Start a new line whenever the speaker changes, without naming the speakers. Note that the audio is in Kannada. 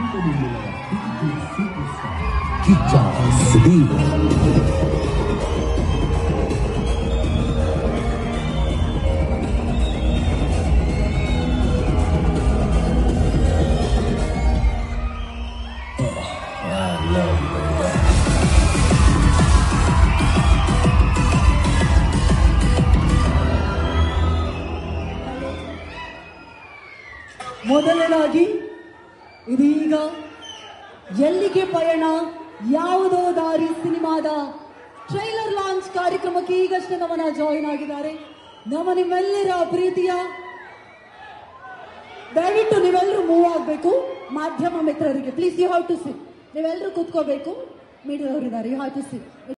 ಕಿಚ್ಚ ಸುದೀಪ್
ಮೊದಲನೇದಾಗಿ ಇದೀಗ ಎಲ್ಲಿಗೆ ಪಯಣ ಯಾವುದೋ ದಾರಿ ಸಿನಿಮಾದ ಟ್ರೈಲರ್ ಲಾಂಚ್ ಕಾರ್ಯಕ್ರಮಕ್ಕೆ ಈಗಷ್ಟೇ ನಮ್ಮನ್ನ ಜಾಯಿನ್ ಆಗಿದ್ದಾರೆ. ನಮ್ಮ ನಿಮ್ಮೆಲ್ಲರ ಪ್ರೀತಿಯ, ದಯವಿಟ್ಟು ನೀವೆಲ್ಲರೂ ಮೂವ್ ಆಗಬೇಕು. ಮಾಧ್ಯಮ ಮಿತ್ರರಿಗೆ please, you have to sit. ನೀವೆಲ್ಲರೂ ಕೂತ್ಕೋಬೇಕು. ಮೀಡಿಯಾದವರಿದ್ದಾರೆ, ಯು ಹ್ಯಾವ್ ಟು ಸಿಟ್.